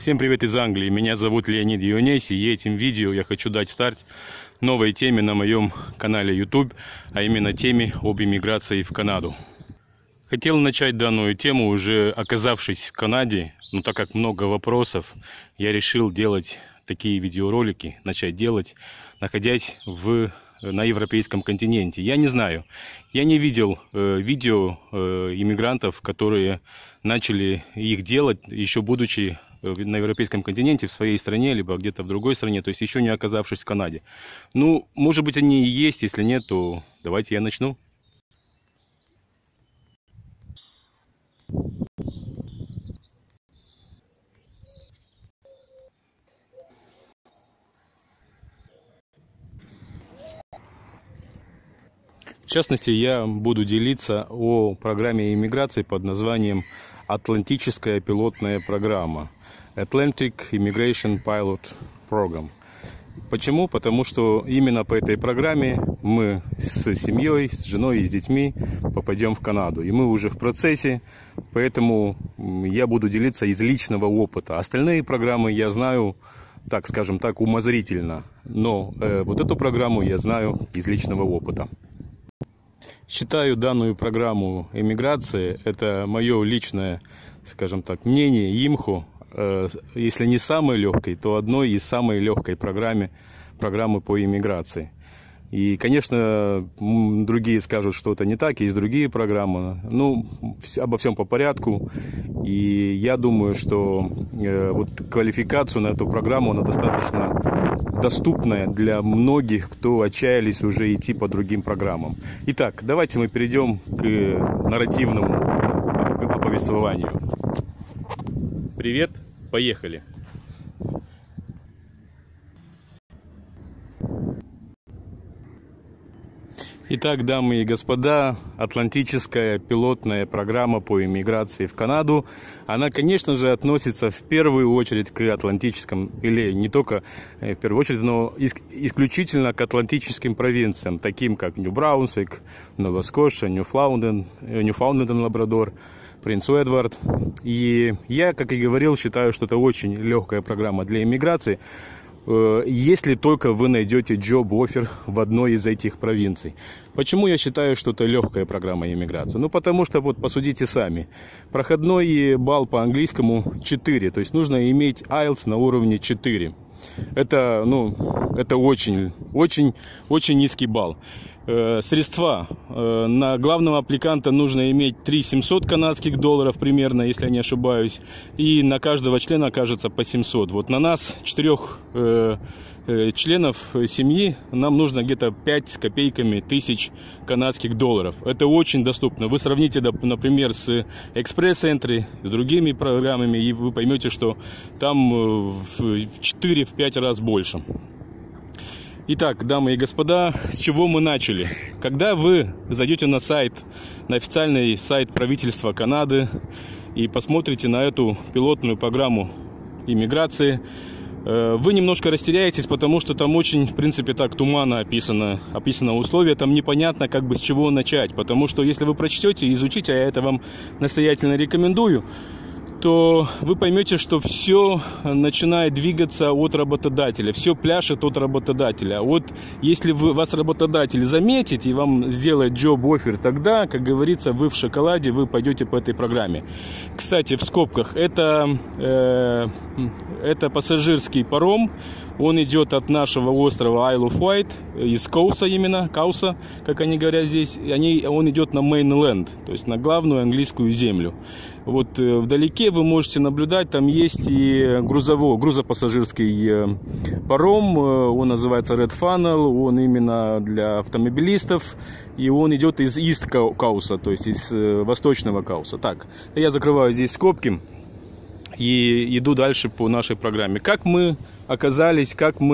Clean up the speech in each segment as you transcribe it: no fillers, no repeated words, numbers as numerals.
Всем привет из Англии, меня зовут Леонид Ионеси, и этим видео я хочу дать старт новой теме на моем канале YouTube, а именно теме об иммиграции в Канаду. Хотел начать данную тему, уже оказавшись в Канаде, но так как много вопросов, я решил делать такие видеоролики, начать делать, находясь на европейском континенте. Я не знаю, я не видел видео иммигрантов, которые начали их делать, еще будучи на европейском континенте, в своей стране, либо где-то в другой стране, то есть еще не оказавшись в Канаде. Ну, может быть, они и есть, если нет, то давайте я начну. В частности, я буду делиться о программе иммиграции под названием «Атлантическая пилотная программа» Atlantic Immigration Pilot Program. Почему? Потому что именно по этой программе мы с семьей, с женой и с детьми попадем в Канаду. И мы уже в процессе, поэтому я буду делиться из личного опыта. Остальные программы я знаю, так скажем так, умозрительно, но вот эту программу я знаю из личного опыта. Считаю данную программу иммиграции, это мое личное, скажем так, мнение, имхо, если не самой легкой, то одной из самой легкой программы по иммиграции. И, конечно, другие скажут, что это не так, есть другие программы. Ну, обо всем по порядку. И я думаю, что вот квалификацию на эту программу, она достаточно доступная для многих, кто отчаялись уже идти по другим программам. Итак, давайте мы перейдем к нарративному повествованию. Привет, поехали! Итак, дамы и господа, Атлантическая пилотная программа по иммиграции в Канаду, она, конечно же, относится в первую очередь к атлантическим, или не только в первую очередь, но исключительно к атлантическим провинциям, таким как Нью-Браунсвик, Нова-Скоша, Ньюфаундленд, Лабрадор, Принц Эдвард. И я, как и говорил, считаю, что это очень легкая программа для иммиграции, если только вы найдете job-offer в одной из этих провинций. Почему я считаю, что это легкая программа иммиграции? Ну, потому что, вот, посудите сами. Проходной балл по английскому 4, то есть нужно иметь IELTS на уровне 4. Это очень низкий балл. Средства. На главного аппликанта нужно иметь 3700 канадских долларов примерно, если я не ошибаюсь. И на каждого члена окажется по 700. Вот на нас, 4 членов семьи, нам нужно где-то 5 с копейками тысяч канадских долларов. Это очень доступно. Вы сравните, например, с экспресс-энтри, с другими программами, и вы поймете, что там в 4-5 раз больше. Итак, дамы и господа, с чего мы начали? Когда вы зайдете на сайт, на официальный сайт правительства Канады и посмотрите на эту пилотную программу иммиграции, вы немножко растеряетесь, потому что там очень, в принципе, так туманно описано условия, там непонятно, как бы с чего начать, потому что если вы прочтете и изучите, а я это вам настоятельно рекомендую, то вы поймете, что все начинает двигаться от работодателя, все пляшет от работодателя. Вот если вас работодатель заметит и вам сделает job-offer, тогда, как говорится, вы в шоколаде, вы пойдете по этой программе. Кстати, в скобках, это пассажирский паром, он идет от нашего острова Isle of Wight, из Кауса именно, Кауса, как они говорят здесь, он идет на Mainland, то есть на главную английскую землю. Вот вдалеке вы можете наблюдать, там есть и грузопассажирский паром, он называется Red Funnel, он именно для автомобилистов, и он идет из East Кауса, то есть из восточного Кауса. Так, я закрываю здесь скобки и иду дальше по нашей программе. Как мы оказались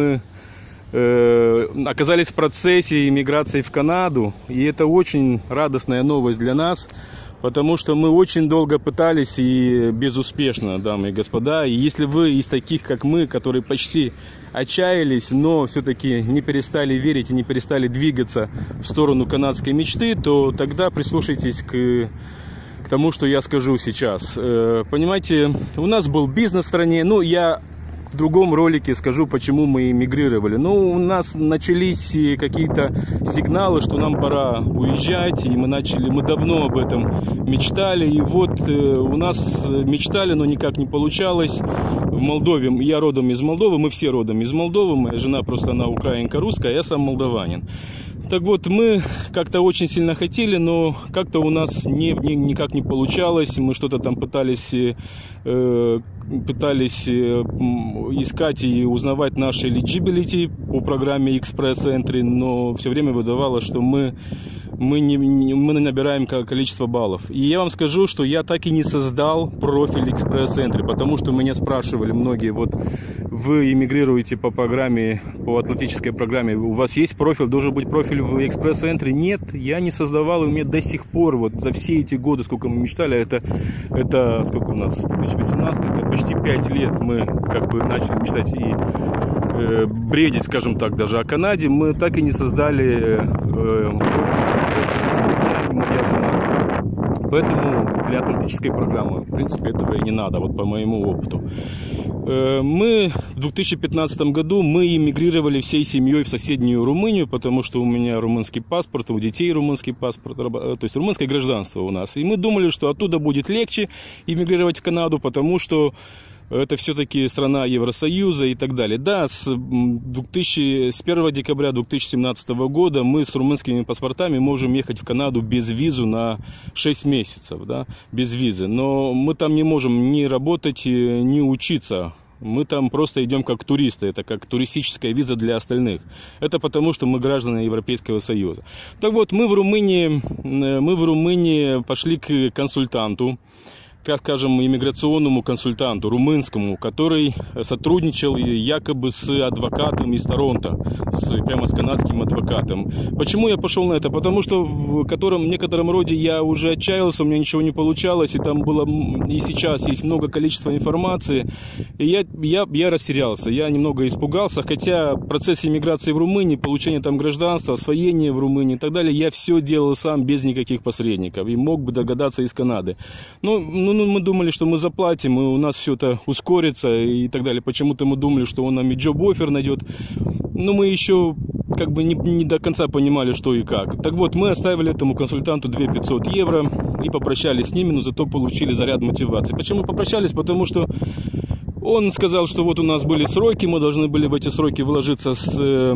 в процессе иммиграции в Канаду, и это очень радостная новость для нас, потому что мы очень долго пытались и безуспешно, дамы и господа. И если вы из таких, как мы, которые почти отчаялись, но все-таки не перестали верить и не перестали двигаться в сторону канадской мечты, то тогда прислушайтесь к к тому, что я скажу сейчас. Понимаете, у нас был бизнес в стране, ну, я в другом ролике скажу, почему мы эмигрировали. Ну, у нас начались какие-то сигналы, что нам пора уезжать, и мы давно об этом мечтали, и вот у нас мечтали, но никак не получалось. В Молдове, я родом из Молдовы, мы все родом из Молдовы, моя жена просто, она украинка русская, а я сам молдаванин. Так вот, мы как-то очень сильно хотели, но как-то у нас никак не получалось. Мы что-то там пытались искать и узнавать наши eligibility по программе Express Entry, но все время выдавало, что мы не набираем количество баллов. И я вам скажу, что я так и не создал профиль Express Entry, потому что меня спрашивали многие, вот вы эмигрируете по программе, по атлантической программе, у вас есть профиль, должен быть профиль в Express Entry? Нет, я не создавал, и у меня до сих пор, вот за все эти годы, сколько мы мечтали, это сколько у нас, 2018, это почти 5 лет мы как бы начали мечтать и бредить, скажем так, даже о Канаде, мы так и не создали моя жена. Поэтому для атлантической программы, в принципе, этого и не надо, вот по моему опыту. Мы в 2015 году мы эмигрировали всей семьей в соседнюю Румынию, потому что у меня румынский паспорт, у детей румынский паспорт, то есть румынское гражданство у нас. И мы думали, что оттуда будет легче эмигрировать в Канаду, потому что это все-таки страна Евросоюза и так далее. Да, с 1 декабря 2017 года мы с румынскими паспортами можем ехать в Канаду без визы на 6 месяцев, да, без визы. Но мы там не можем ни работать, ни учиться. Мы там просто идем как туристы, это как туристическая виза для остальных. Это потому, что мы граждане Европейского Союза. Так вот, мы в Румынии пошли к консультанту, так скажем, иммиграционному консультанту румынскому, который сотрудничал якобы с адвокатом из Торонто, прямо с канадским адвокатом. Почему я пошел на это? Потому что в некотором роде я уже отчаялся, у меня ничего не получалось, и там было, и сейчас есть много количества информации, и я растерялся, я немного испугался, хотя процесс иммиграции в Румынии, получение там гражданства, освоение в Румынии и так далее, я все делал сам без никаких посредников, и мог бы догадаться из Канады. Мы думали, что мы заплатим, и у нас все это ускорится и так далее. Почему-то мы думали, что он нам и джоб-оффер найдет. Но мы еще как бы не до конца понимали, что и как. Так вот, мы оставили этому консультанту 2500 евро и попрощались с ними, но зато получили заряд мотивации. Почему попрощались? Потому что он сказал, что вот у нас были сроки, мы должны были в эти сроки вложиться с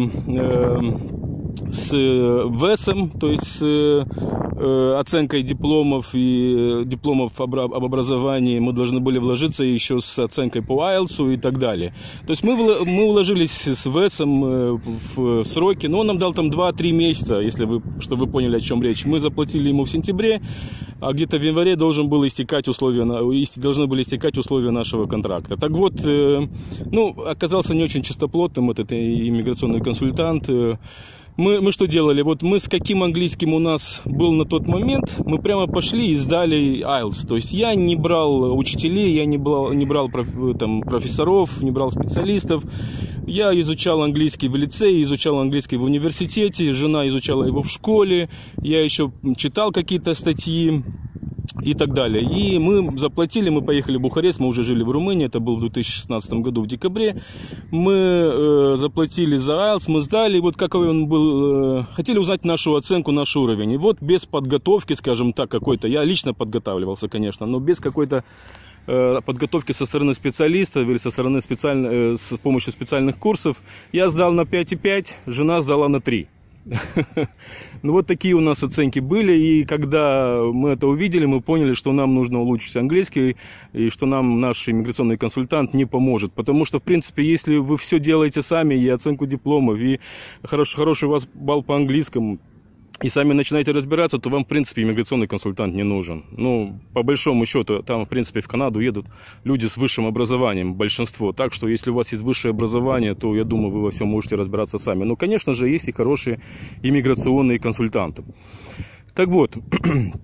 ВЭСом, то есть с оценкой дипломов и дипломов об образовании, мы должны были вложиться еще с оценкой по IELTS и так далее. То есть мы уложились с ВЭСом в сроки, но он нам дал там 2-3 месяца, чтобы вы поняли, о чем речь. Мы заплатили ему в сентябре, а где-то в январе должны были истекать условия нашего контракта. Так вот, оказался не очень чистоплотным этот иммиграционный консультант. Мы что делали? Вот мы с каким английским у нас был на тот момент, мы прямо пошли и сдали IELTS. То есть я не брал учителей, я не брал профессоров, не брал специалистов. Я изучал английский в лицее, изучал английский в университете, жена изучала его в школе, я еще читал какие-то статьи и так далее. И мы заплатили, мы поехали в Бухарест, мы уже жили в Румынии, это был в 2016 году в декабре. Мы заплатили за IELTS, мы сдали, вот какой он был, хотели узнать нашу оценку, наш уровень. И вот без подготовки, скажем так, какой-то, я лично подготавливался, конечно, но без какой-то подготовки со стороны специалистов или с помощью специальных курсов, я сдал на 5,5, жена сдала на 3. Ну вот такие у нас оценки были, и когда мы это увидели, мы поняли, что нам нужно улучшить английский, и что нам наш иммиграционный консультант не поможет, потому что, в принципе, если вы все делаете сами, и оценку дипломов, и хороший у вас балл по английскому, и сами начинаете разбираться, то вам, в принципе, иммиграционный консультант не нужен. Ну, по большому счету, там, в принципе, в Канаду едут люди с высшим образованием, большинство. Так что, если у вас есть высшее образование, то, я думаю, вы во всем можете разбираться сами. Но, конечно же, есть и хорошие иммиграционные консультанты. Так вот,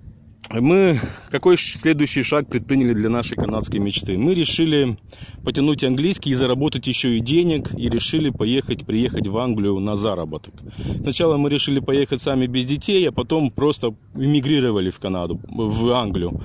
Какой следующий шаг предприняли для нашей канадской мечты? Мы решили потянуть английский и заработать еще и денег, и решили приехать в Англию на заработок. Сначала мы решили поехать сами без детей, а потом просто эмигрировали в Англию.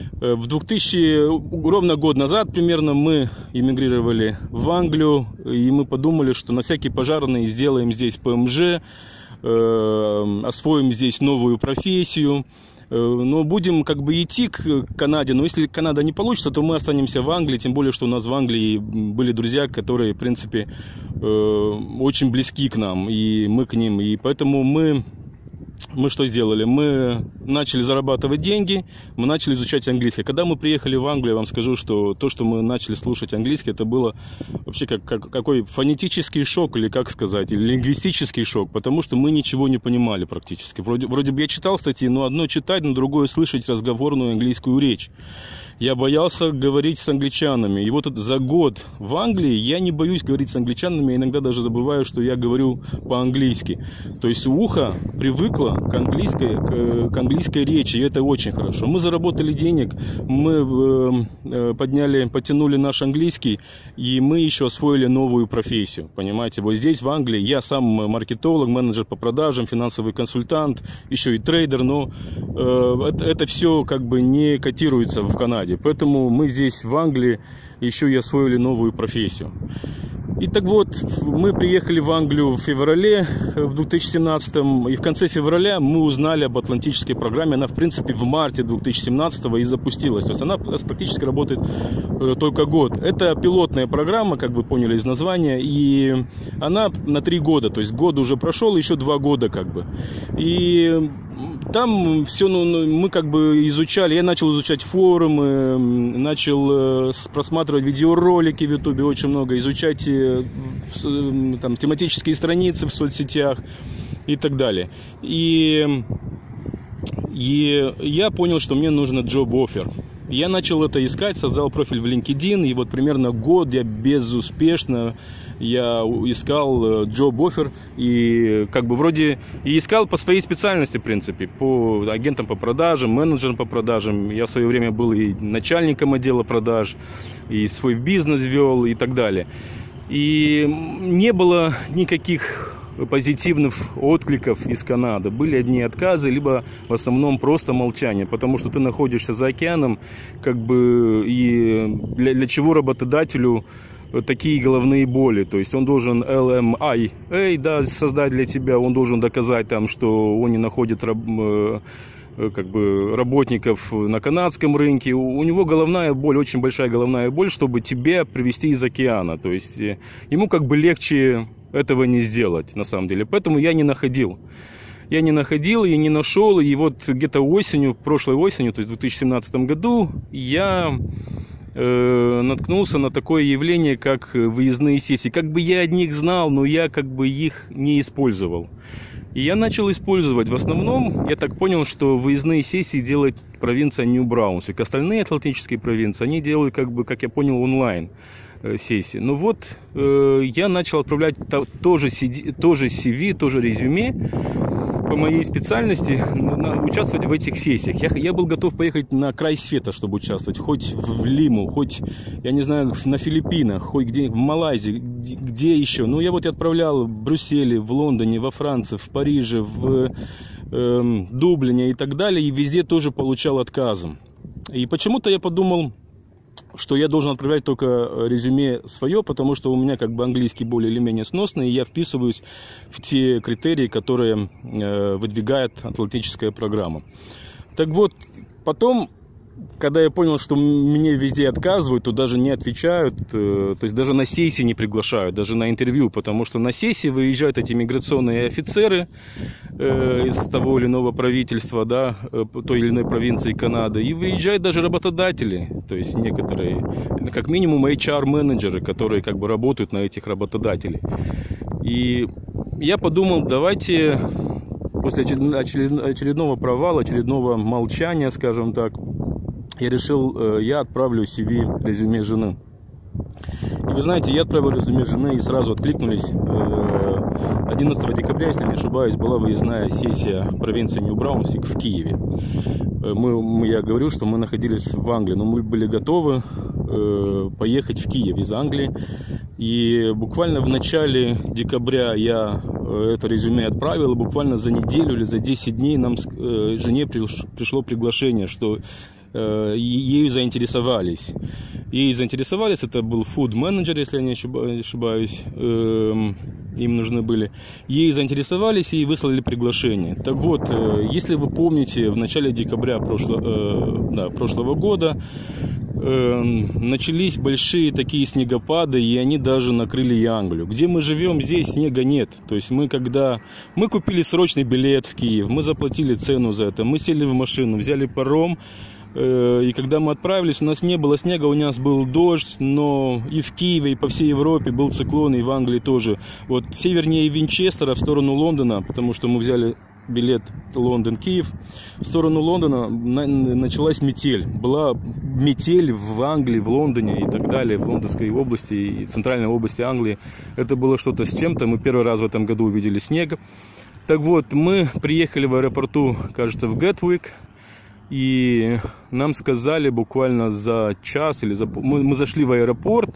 Ровно год назад примерно мы эмигрировали в Англию, и мы подумали, что на всякий пожарный сделаем здесь ПМЖ, освоим здесь новую профессию. Но будем идти к Канаде, но если Канада не получится, то мы останемся в Англии, тем более, что у нас в Англии были друзья, которые, в принципе, очень близки к нам, и мы к ним, и поэтому мы что сделали? Мы начали зарабатывать деньги, мы начали изучать английский. Когда мы приехали в Англию, я вам скажу, что то, что мы начали слушать английский, это было вообще какой фонетический шок, или как сказать, или лингвистический шок, потому что мы ничего не понимали практически. Вроде бы я читал статьи, но одно читать, но другое слышать разговорную английскую речь. Я боялся говорить с англичанами. И вот за год в Англии я не боюсь говорить с англичанами. Я иногда даже забываю, что я говорю по-английски. То есть ухо привыкло к английской речи. И это очень хорошо. Мы заработали денег, мы подтянули наш английский. И мы еще освоили новую профессию. Понимаете, вот здесь в Англии я сам маркетолог, менеджер по продажам, финансовый консультант, еще и трейдер. Но это все не котируется в Канаде. Поэтому мы здесь в Англии еще и освоили новую профессию. И так вот, мы приехали в Англию в феврале в 2017, и в конце февраля мы узнали об атлантической программе. Она, в принципе, в марте 2017 и запустилась. То есть она практически работает только год. Это пилотная программа, как вы поняли из названия, и она на 3 года. То есть год уже прошел, еще 2 года И там все, мы изучали, я начал изучать форумы, начал просматривать видеоролики в Ютубе очень много, изучать тематические страницы в соцсетях и так далее. И я понял, что мне нужно job-offer. Я начал это искать, создал профиль в LinkedIn, и вот примерно год я безуспешно искал job-offer, и вроде и искал по своей специальности, в принципе, по агентам по продажам, менеджерам по продажам. Я в свое время был и начальником отдела продаж, и свой бизнес вел, и так далее. И не было никаких позитивных откликов из Канады. Были одни отказы, либо в основном просто молчание, потому что ты находишься за океаном, и для чего работодателю такие головные боли. То есть он должен LMIA создать для тебя, он должен доказать что он не находит работников на канадском рынке. У него головная боль, очень большая головная боль, чтобы тебя привести из океана. То есть ему легче этого не сделать, на самом деле. Поэтому я не находил. И не нашел. И вот где-то прошлой осенью, то есть в 2017 году, я наткнулся на такое явление, как выездные сессии. Я о них знал, но я их не использовал. И я начал использовать. В основном, я так понял, что выездные сессии делает провинция Нью-Браунсвик. Остальные атлантические провинции, они делают, как я понял, онлайн сессии. Но вот я начал отправлять тоже CV, тоже резюме по моей специальности, участвовать в этих сессиях. Я был готов поехать на край света, чтобы участвовать. Хоть в Лиму, хоть, я не знаю, на Филиппинах, хоть где в Малайзии, где еще. Я отправлял в Брюсселе, в Лондоне, во Франции, в Париже, в Дублине и так далее. И везде тоже получал отказы. И почему-то я подумал, что я должен отправлять только резюме свое, потому что у меня английский более или менее сносный, и я вписываюсь в те критерии, которые выдвигает атлантическая программа. Так вот, потом, когда я понял, что мне везде отказывают, то даже не отвечают, то есть даже на сессии не приглашают, даже на интервью, потому что на сессии выезжают эти миграционные офицеры из того или иного правительства, той или иной провинции Канады, и выезжают даже работодатели, то есть некоторые, как минимум HR-менеджеры, которые работают на этих работодателей. И я подумал, давайте после очередного провала, очередного молчания, скажем так, я решил, я отправлю CV, резюме жены. И вы знаете, я отправил резюме жены, и сразу откликнулись 11 декабря, если не ошибаюсь, была выездная сессия провинции Нью-Браунсвик в Киеве. Я говорил, что мы находились в Англии, но мы были готовы поехать в Киев из Англии. И буквально в начале декабря я это резюме отправил, и буквально за неделю или за 10 дней нам жене пришло приглашение, что ею заинтересовались. Ей заинтересовались, это был фуд-менеджер, если я не ошибаюсь, им нужны были. Ей заинтересовались и выслали приглашение. Так вот, если вы помните, в начале декабря прошлого года начались большие такие снегопады, и они даже накрыли и Англию. Где мы живем, здесь снега нет. То есть мы купили срочный билет в Киев, мы заплатили цену за это, мы сели в машину, взяли паром, и когда мы отправились, у нас не было снега, у нас был дождь, но и в Киеве, и по всей Европе был циклон, и в Англии тоже. Вот севернее Винчестера, в сторону Лондона, потому что мы взяли билет Лондон-Киев, в сторону Лондона началась метель. Была метель в Англии, в Лондоне и так далее, в Лондонской области и центральной области Англии. Это было что-то с чем-то. Мы первый раз в этом году увидели снег. Так вот, мы приехали в аэропорту, кажется, в Гетвик. И нам сказали буквально за час или мы зашли в аэропорт.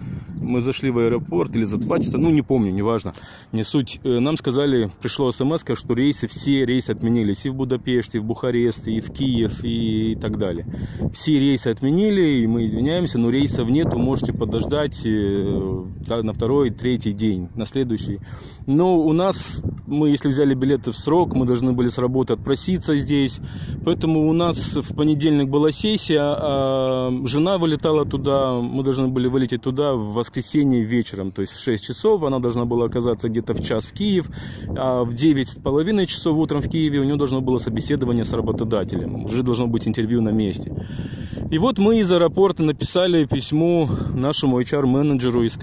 Или за 2 часа, не помню, неважно, не суть. Нам сказали, пришло смс, что все рейсы отменились и в Будапеште, и в Бухарест, и в Киев, и так далее. Все рейсы отменили, и мы извиняемся, но рейсов нету, можете подождать на 2-3 день, на следующий. Но у нас, мы если взяли билеты в срок, мы должны были с работы отпроситься здесь, поэтому у нас в понедельник была сессия, а жена вылетала туда, мы должны были вылететь туда в воскресенье вечером, то есть в 6 часов, она должна была оказаться где-то в час в Киев, а в 9:30 часов утром в Киеве у нее должно было собеседование с работодателем, уже должно быть интервью на месте. И вот мы из аэропорта написали письмо нашему HR-менеджеру и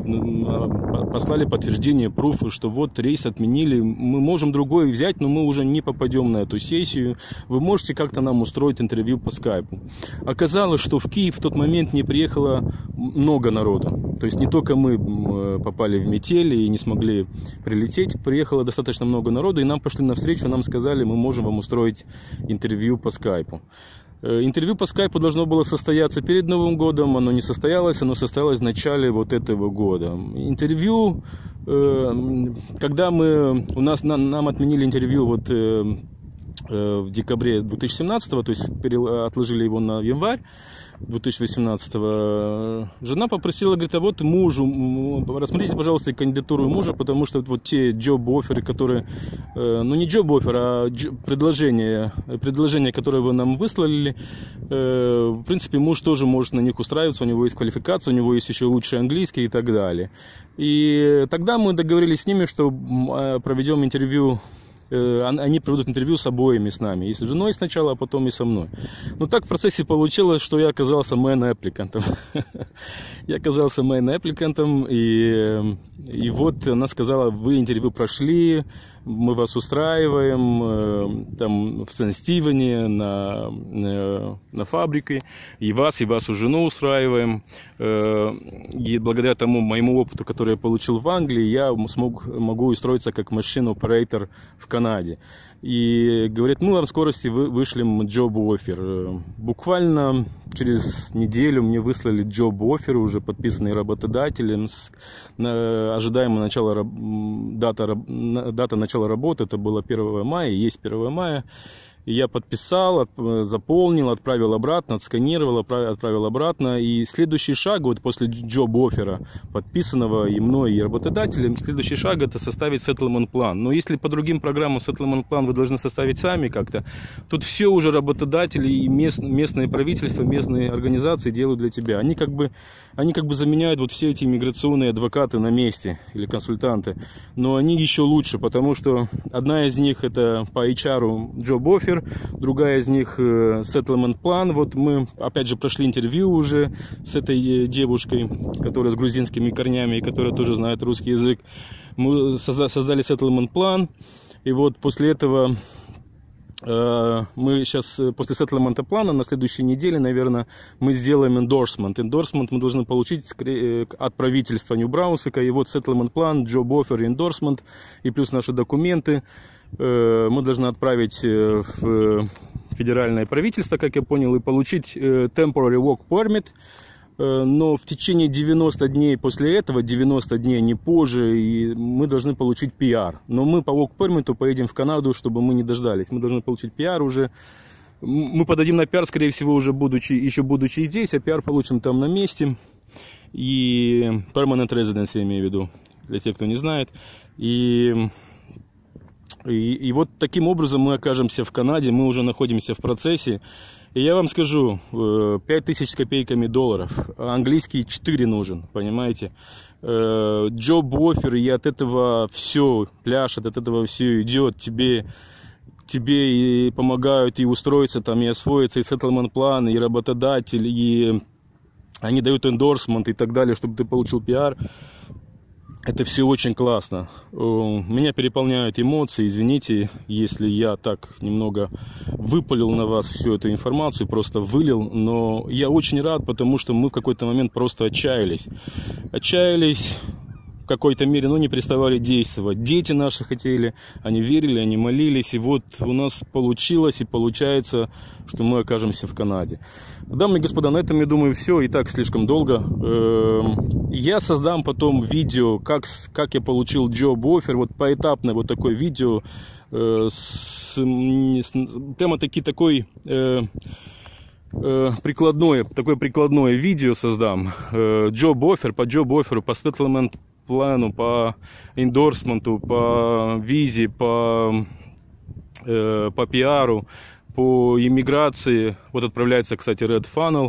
послали подтверждение, пруфы, что вот рейс отменили, мы можем другой взять, но мы уже не попадем на эту сессию, вы можете как-то нам устроить интервью по скайпу. Оказалось, что в Киев в тот момент не приехало много народу, то есть не только мы попали в метель и не смогли прилететь, приехало достаточно много народу, и нам пошли навстречу, нам сказали, мы можем вам устроить интервью по скайпу. Интервью по скайпу должно было состояться перед Новым годом, оно не состоялось, оно состоялось в начале вот этого года. Интервью, когда нам отменили интервью в декабре 2017, то есть отложили его на январь 2018, жена попросила, говорит, а вот мужу, рассмотрите, пожалуйста, кандидатуру мужа, потому что вот те джоб-офферы, которые, не джоб-оффер, а предложения, которые вы нам выслали, в принципе, муж тоже может на них устраиваться, у него есть квалификация, у него есть еще лучший английский и так далее. И тогда мы договорились с ними, что проведем интервью. Они проведут интервью с обоими с нами, и с женой сначала, а потом и со мной. Но так в процессе получилось, что я оказался main-applicant'ом. Я оказался main-applicant'ом, и вот она сказала, вы интервью прошли, мы вас устраиваем там в Сент-Стивене на фабрике, и вашу жену устраиваем. И благодаря тому моему опыту, который я получил в Англии, я могу устроиться как machine-operator в Канаде. И говорит, мы вам в скорости вышлем job-offer. Буквально через неделю мне выслали job-offer, уже подписанный работодателем, с ожидаемой дата начала работы, это было 1 мая, есть 1 мая. И я подписал, заполнил, отправил обратно, отсканировал, отправил обратно. И следующий шаг, вот после job-оффера, подписанного и мной, и работодателем, следующий шаг — это составить settlement план. Но если по другим программам settlement план вы должны составить сами как-то, тут все уже работодатели и местные правительства, местные организации делают для тебя. Они как бы заменяют вот все эти миграционные адвокаты на месте или консультанты. Но они еще лучше, потому что одна из них — это по HR job-offer, другая из них settlement план. Вот мы опять же прошли интервью уже с этой девушкой, которая с грузинскими корнями и которая тоже знает русский язык. Мы создали settlement план, и вот после этого Мы сейчас после сеттлмента плана на следующей неделе, наверное, мы сделаем эндорсмент. Эндорсмент мы должны получить от правительства Нью-Брансвика. И вот сеттлмент план, job offer, эндорсмент и плюс наши документы мы должны отправить в федеральное правительство, как я понял, и получить temporary work permit. Но в течение 90 дней после этого, 90 дней не позже, и мы должны получить PR. Но мы по work permit поедем в Канаду, чтобы мы не дождались. Мы должны получить PR уже. Мы подадим на PR, скорее всего, уже еще будучи здесь, а PR получим там на месте. И permanent residence, я имею в виду, для тех, кто не знает. И вот таким образом мы окажемся в Канаде, мы уже находимся в процессе. И я вам скажу, 5000 с копейками долларов, английский 4 нужен, понимаете. Job offer, и от этого все пляшет, от этого все идет, тебе и помогают и устроиться там, и освоиться, и settlement план, и работодатель, и они дают эндорсмент и так далее, чтобы ты получил PR. Это все очень классно. Меня переполняют эмоции. Извините, если я так немного выпалил на вас всю эту информацию, просто вылил. Но я очень рад, потому что мы в какой-то момент просто отчаялись. Отчаялись в какой-то мере, но не переставали действовать. Дети наши хотели, они верили, они молились. И вот у нас получилось и получается, что мы окажемся в Канаде. Дамы и господа, на этом, я думаю, все. И так слишком долго. Я создам потом видео, как я получил job offer. Вот поэтапное вот такое видео. Прямо-таки такое прикладное видео создам. Job offer, по job offer, по settlement плану, по эндорсменту, по визе, по пиару, по иммиграции. Вот отправляется, кстати, Red Funnel.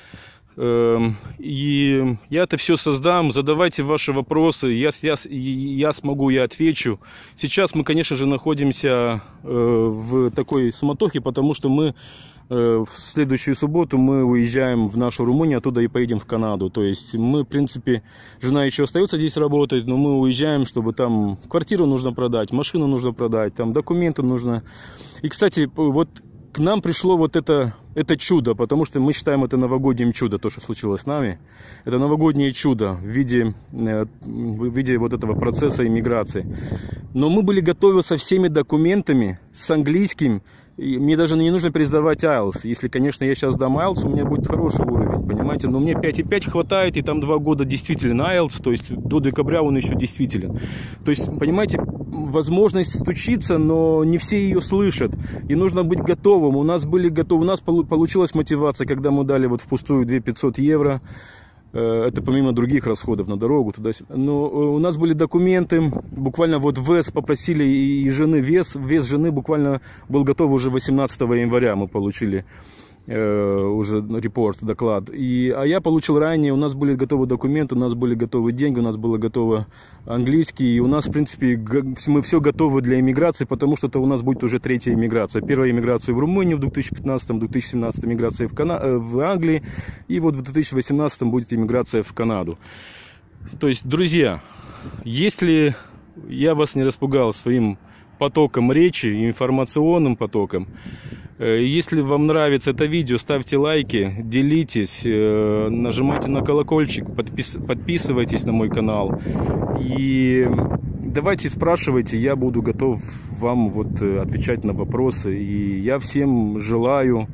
И я это все создам. Задавайте ваши вопросы. Я смогу, я отвечу. Сейчас мы, конечно же, находимся в такой суматохе, потому что мы в следующую субботу мы уезжаем в нашу Румынию, оттуда и поедем в Канаду. То есть мы, в принципе, жена еще остается здесь работать, но мы уезжаем, чтобы там квартиру нужно продать, машину нужно продать, там документы нужно. И, кстати, вот к нам пришло вот это чудо, потому что мы считаем это новогодним чудо, то, что случилось с нами. Это новогоднее чудо в виде вот этого процесса иммиграции. Но мы были готовы со всеми документами, с английским. И мне даже не нужно пересдавать IELTS. Если, конечно, я сейчас дам IELTS, у меня будет хороший уровень, понимаете? Но мне 5,5 хватает, и там 2 года действителен IELTS, то есть до декабря он еще действителен. То есть, понимаете, возможность стучиться, но не все ее слышат. И нужно быть готовым. У нас получилась мотивация, когда мы дали вот впустую 2500 евро. Это помимо других расходов на дорогу туда-сюда. Но у нас были документы, буквально вот вес попросили и жены, вес жены буквально был готов уже 18 января, мы получили уже репорт, доклад. А я получил ранее, у нас были готовы документы, у нас были готовы деньги, у нас было готово английский, и у нас, в принципе, мы все готовы для иммиграции, потому что это у нас будет уже 3-я иммиграция. Первая иммиграция в Румынию в 2015, 2017 иммиграция в Англии, и вот в 2018 будет иммиграция в Канаду. То есть, друзья, если я вас не распугал своим потоком речи, информационным потоком, если вам нравится это видео, ставьте лайки, делитесь, нажимайте на колокольчик, подписывайтесь на мой канал. И давайте спрашивайте, я буду готов вам вот отвечать на вопросы. И я всем желаю,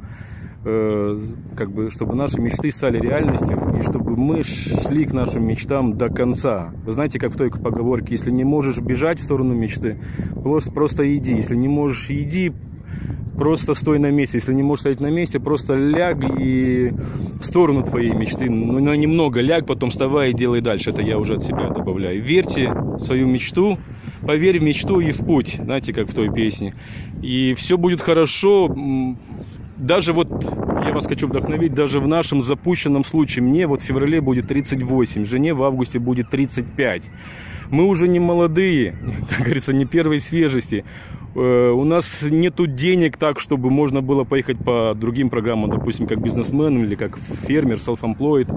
чтобы наши мечты стали реальностью, и чтобы мы шли к нашим мечтам до конца. Вы знаете, как в той поговорке: если не можешь бежать в сторону мечты, просто иди. Если не можешь, иди. Просто стой на месте. Если не можешь стоять на месте, просто ляг и в сторону твоей мечты. Но немного ляг, потом вставай и делай дальше. Это я уже от себя добавляю. Верьте в свою мечту, поверь в мечту и в путь. Знаете, как в той песне. И все будет хорошо. Даже вот, я вас хочу вдохновить, даже в нашем запущенном случае, мне вот в феврале будет 38, жене в августе будет 35. Мы уже не молодые, как говорится, не первой свежести. У нас нету денег так, чтобы можно было поехать по другим программам, допустим, как бизнесмен или как фермер, self-employed.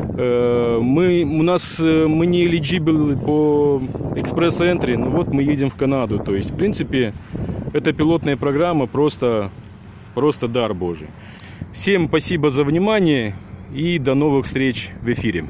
Мы не eligible по экспресс-энтри, но вот мы едем в Канаду. То есть, в принципе, эта пилотная программа просто дар Божий. Всем спасибо за внимание и до новых встреч в эфире.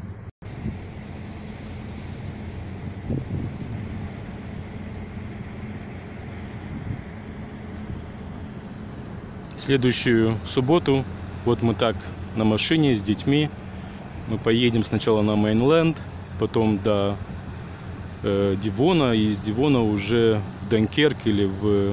Следующую субботу, вот мы так на машине с детьми, мы поедем сначала на Мейнленд, потом до Дивона, и из Дивона уже в Дункерк или в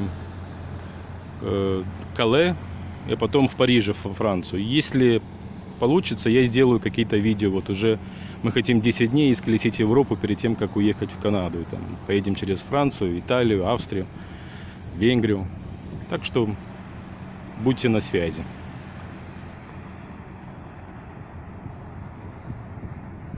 Кале, и потом в Париже, во Францию. Если получится, я сделаю какие-то видео. Вот уже мы хотим 10 дней исколесить Европу перед тем, как уехать в Канаду. И там поедем через Францию, Италию, Австрию, Венгрию. Так что будьте на связи.